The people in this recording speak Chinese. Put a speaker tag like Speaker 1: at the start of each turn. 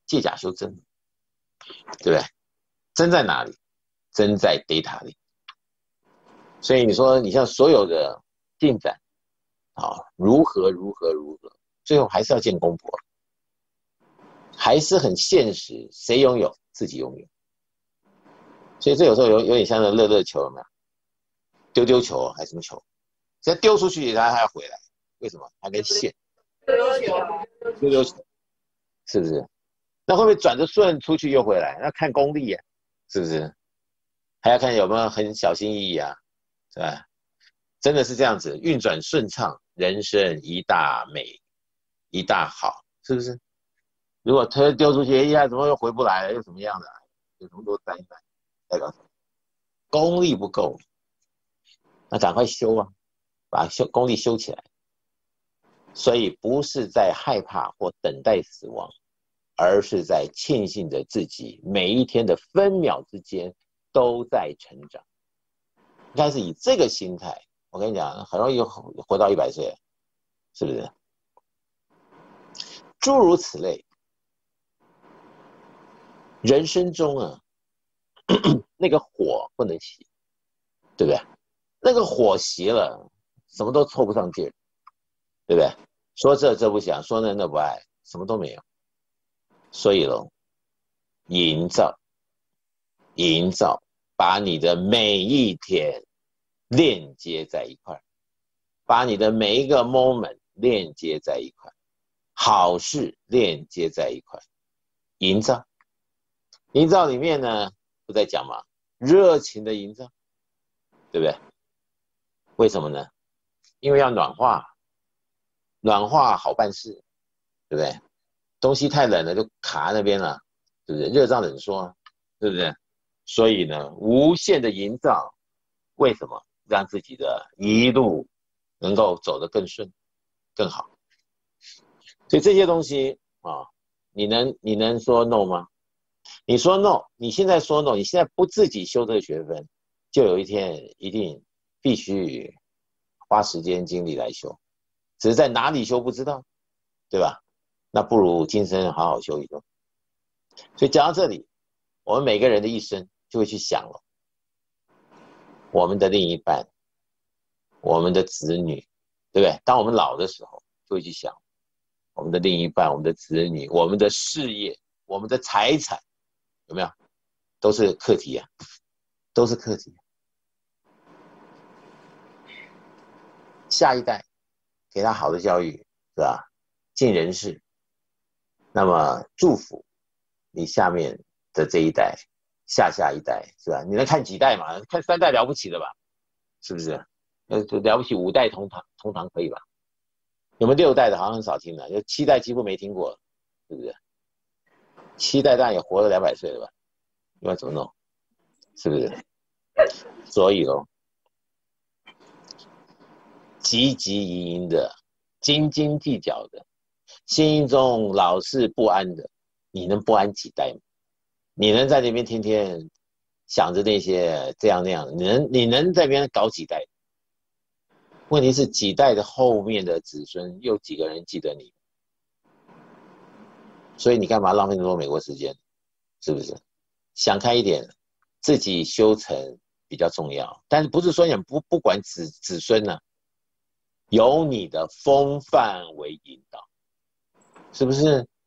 Speaker 1: 借假修真，对不对？真在哪里？真在 data 里。所以你说你像所有的进展啊，如何，最后还是要见公婆，还是很现实，谁拥有？自己拥有。所以这有时候有点像那乐乐球，有没有？丢丢球还是什么球？只要丢出去，它还要回来，为什么？它跟线丢丢球，是不是？那会不会转着顺出去又回来？那看功力啊，是不是？还要看有没有很小心翼翼啊，是吧？真的是这样子，运转顺畅，人生一大美，一大好，是不是？如果推丢出去，一下怎么又回不来了，又怎么样的？有什么多灾难？代表什么？功力不够，那赶快修啊，把功力修起来。所以不是在害怕或等待死亡，而是在庆幸着自己每一天的分秒之间都在成长。应该是以这个心态，我跟你讲，很容易活到100岁，是不是？诸如此类，人生中啊，那个火不能熄，对不对？那个火熄了，什么都凑不上劲，对不对？说这不想，说那不爱，什么都没有。所以咯，营造，把你的每一天链接在一块，把你的每一个 moment 链接在一块，好事链接在一块，营造里面呢，不在讲嘛，热情的营造，对不对？为什么呢？因为要暖化好办事，对不对？东西太冷了就卡在那边了，对不对？热胀冷缩，对不对？所以呢，无限的营造，为什么让自己的一路能够走得更顺、更好？所以这些东西啊，你能说 no 吗？你说 no， 你现在说 no， 你现在不自己修这个学分，就有一天一定必须花时间精力来修，只是在哪里修不知道，对吧？那不如今生好好修一修。所以讲到这里，我们每个人的一生就会去想了，我们的另一半，我们的子女，对不对？当我们老的时候，就会去想我们的另一半、我们的子女、我们的事业、我们的财产，有没有？都是课题啊，都是课题。下一代给他好的教育，是吧？尽人事，那么祝福你下面的这一代、下一代，是吧？你能看几代嘛？看3代了不起的吧？是不是？了不起5代同堂可以吧？有没有6代的？好像很少听的，有7代几乎没听过，是不是？7代当然也活了200岁了吧？要怎么弄？是不是？所以咯，汲汲营营的、斤斤计较的、心中老是不安的，你能不安几代吗？你能在那边天天想着那些这样那样，你能在那边搞几代？问题是几代的后面的子孙又几个人记得你？所以你干嘛浪费那么多美国时间？是不是？想开一点，自己修成比较重要。但是不是说你不管子孙呢、由你的风范为引导，是不是？